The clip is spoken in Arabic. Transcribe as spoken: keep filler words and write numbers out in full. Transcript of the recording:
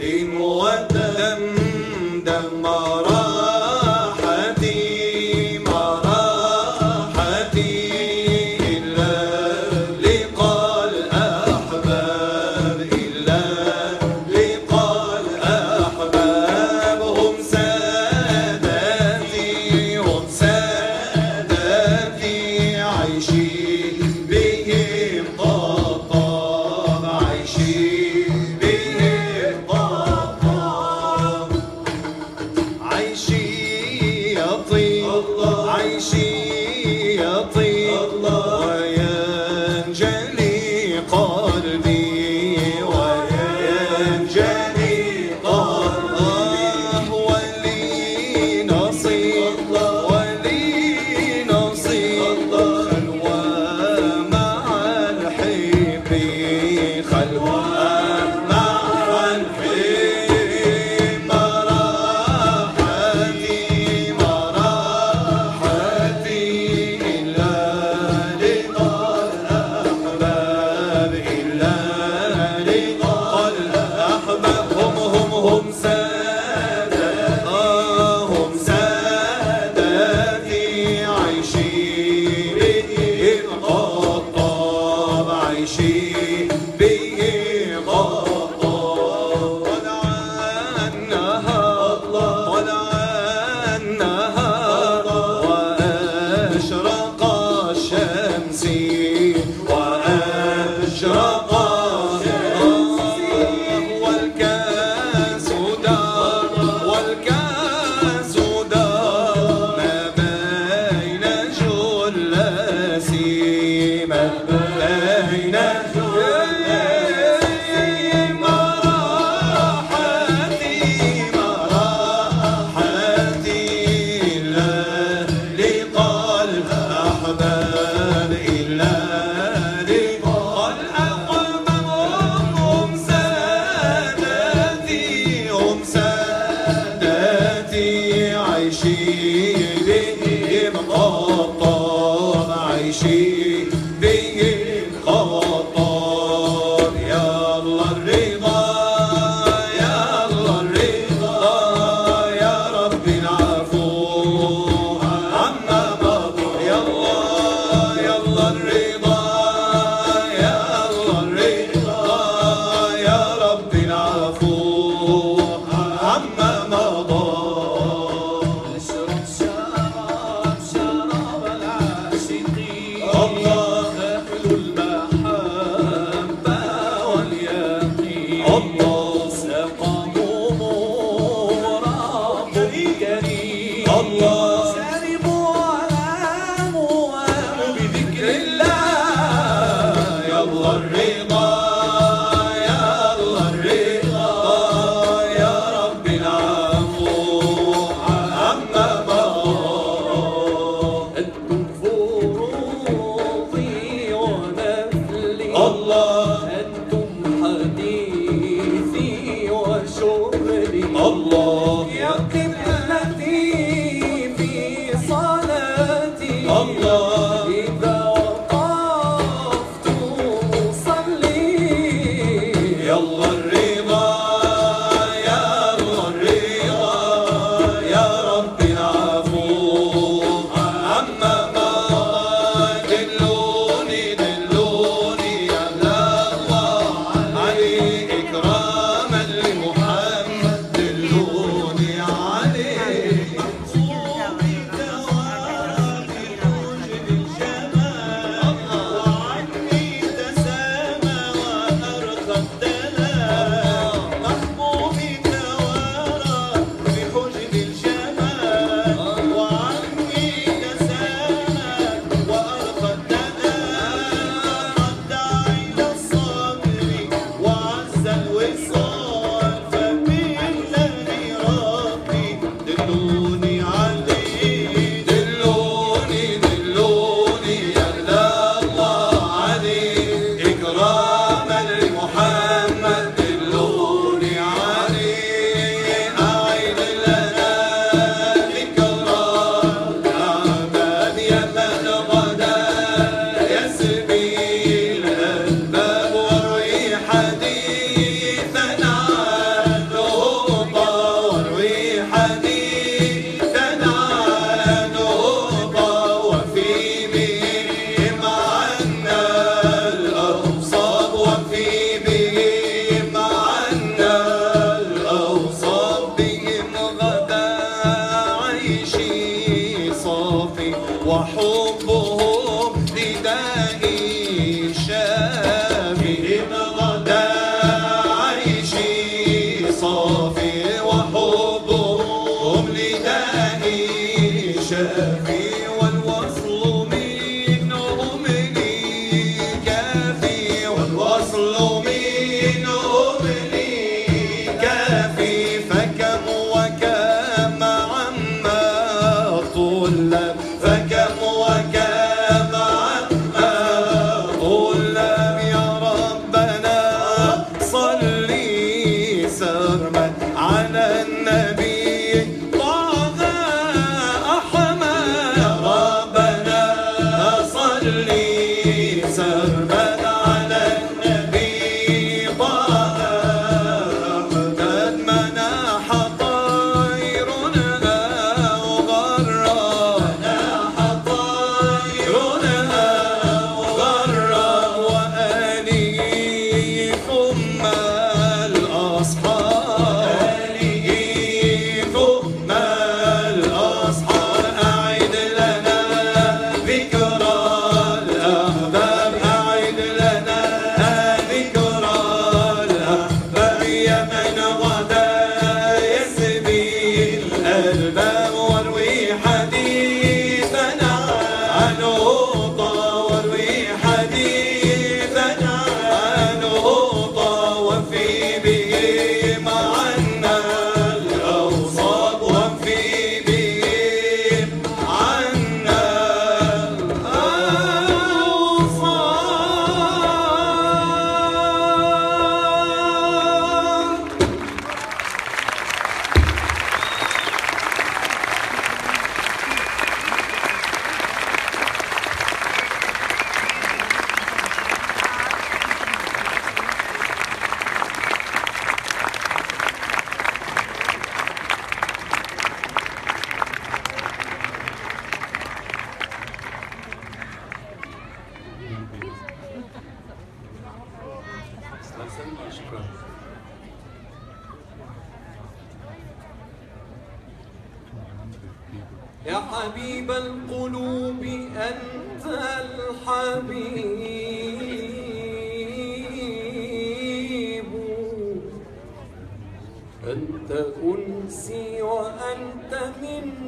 ودمدم راحتي ما راحتي إلا لقاء الأحباب إلا لقاء الأحباب هم سادتي هم سادتي عيشي بهم طبطب عيشي عيشي يطيب وينجلي قلبي وينجلي قلبي ولي نصيب ولي نصيب خلوة مع الحب خلوة مع الحب مراحتي مراحتي إلا لقاء الأحباب إلا لقاء الأحباب هم هم هم سادة هم سادتي عيشي بهم طبطب عيشي بهم طبطب طلع النهار طلع النهار وأشرق الشمس وأشرق والكاس دار والكاس دار ما بين جلاسي ما بين جلاسي مراحتي مراحتي إلا لقاء الأحباب إلا لقاء الأحباب هم سادتي هم سادتي عيشي بهم خطاب عيشي بهم خطاب يا الله الرضا يا الله الرضا يا رب العفو عما مضى يا الله يا الله الرضا يا الله الرضا يا رب العفو عما مضى اشرب شراب شراب العاشقين الله أهل المحبة واليقين الله سقاهم رب كريم الله شربوا وناموا بذكر الله يا الله الرضا يا الله الرضا يا رب العفو عما مضى أنتم فروضي ونفلي الله أنتم حديثي وشغلي الله يا قبلتي في صلاتي الله إذا وقفت أصلي يا الله الرضا يا الله الرضا يا رب العفو عما مضى دلوني دلوني يا الله عليه إكراما لمحمد دلوني عليه حديثنا عيشي صافي وحبهم لدائي شافي والوصل منهم لي كافي والوصل منهم لي كافي فكم وكم عما طلب فكم وكم عما طلب يا ربنا صلي سرمد على النبي طه أحمد يا ربنا صلي سرمد على النبي طه أحمد مناح طيرنا وغرى مناح طيرنا وغرى وآله ثم الأصحاب ثم الأصحاب أعد لنا ذكرى الأحباب أعد لنا ذكرى الأحباب يا من غدا يسبي الألباب واروي حديثنا عنه واروي حديثنا عنه وفي به معنا الأوصاب وفي به عنا الأوصاب. شكرا. يا حبيب القلوب أنت الحبيب أنت أنسي وأنت من